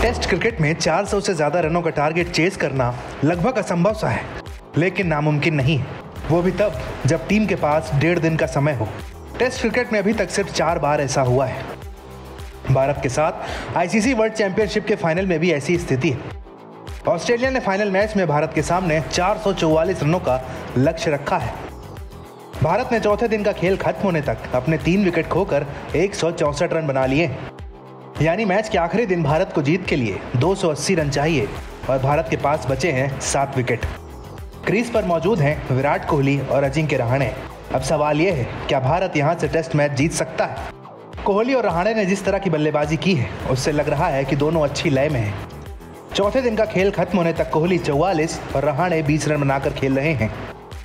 Test cricket में 400 से ज्यादा रनों का टारगेट चेस करना लगभग असंभव सा है, लेकिन नामुमकिन नहीं है। वो भी तब जब टीम के पास 1.5 दिन का समय हो। टेस्ट क्रिकेट में अभी तक सिर्फ 4 बार ऐसा हुआ है। भारत के साथ आईसीसी वर्ल्ड चैंपियनशिप के फाइनल में भी ऐसी स्थिति है। ऑस्ट्रेलिया ने फाइनल मैच में भारत के सामने 444 रनों का लक्ष्य रखा है। भारत ने चौथे दिन का खेल खत्म होने तक अपने 3 विकेट खोकर 164 रन बना लिए। यानी मैच के आखिरी दिन भारत को जीत के लिए 280 रन चाहिए और भारत के पास बचे हैं 7 विकेट। क्रीज पर मौजूद हैं विराट कोहली और अजिंक्य रहाणे। अब सवाल यह है, क्या भारत यहां से टेस्ट मैच जीत सकता है? कोहली और रहाणे ने जिस तरह की बल्लेबाजी की है, उससे लग रहा है कि दोनों अच्छी लय में हैं। चौथे दिन का खेल खत्म होने तक कोहली 44 और रहाणे 20 रन बनाकर खेल रहे हैं।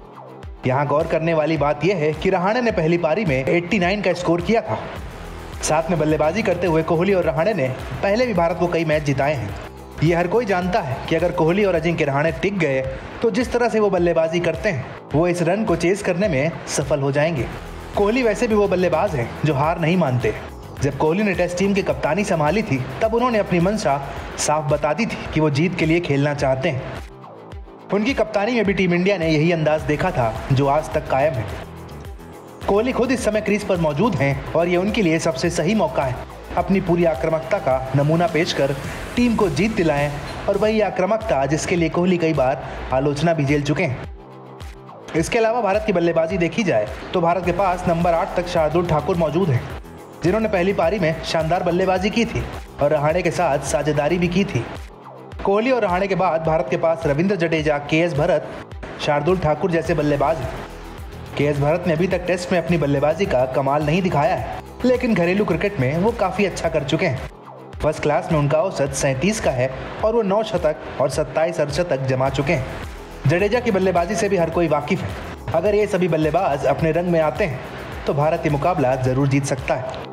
यहाँ गौर करने वाली बात यह है कि रहाणे ने पहली पारी में 89 का स्कोर किया था। साथ में बल्लेबाजी करते हुए कोहली और रहाणे ने पहले भी भारत को कई मैच जिताए हैं। ये हर कोई जानता है कि अगर कोहली और अजिंक्य रहाणे टिक गए तो जिस तरह से वो बल्लेबाजी करते हैं, वो इस रन को चेस करने में सफल हो जाएंगे। कोहली वैसे भी वो बल्लेबाज हैं जो हार नहीं मानते। जब कोहली ने टेस्ट टीम की कप्तानी संभाली थी, तब उन्होंने अपनी मंशा साफ बता दी थी कि वो जीत के लिए खेलना चाहते हैं। उनकी कप्तानी में भी टीम इंडिया ने यही अंदाज देखा था जो आज तक कायम है। कोहली खुद इस समय क्रीज पर मौजूद हैं और ये उनके लिए सबसे सही मौका है अपनी पूरी आक्रामकता का नमूना पेश कर टीम को जीत दिलाएं, और वही आक्रामकता जिसके लिए कोहली कई बार आलोचना भी झेल चुके हैं। इसके अलावा भारत की बल्लेबाजी देखी जाए तो भारत के पास नंबर 8 तक शार्दुल ठाकुर मौजूद हैं, जिन्होंने पहली पारी में शानदार बल्लेबाजी की थी और रहाणे के साथ साझेदारी भी की थी। कोहली और रहाणे के बाद भारत के पास रविंद्र जडेजा, केएस भरत, शार्दुल ठाकुर जैसे बल्लेबाज हैं। केएस भरत ने अभी तक टेस्ट में अपनी बल्लेबाजी का कमाल नहीं दिखाया है, लेकिन घरेलू क्रिकेट में वो काफ़ी अच्छा कर चुके हैं। फर्स्ट क्लास में उनका औसत 37 का है और वो 9 शतक और 27 अर्धशतक जमा चुके हैं। जडेजा की बल्लेबाजी से भी हर कोई वाकिफ है। अगर ये सभी बल्लेबाज अपने रंग में आते हैं तो भारत ये मुकाबला जरूर जीत सकता है।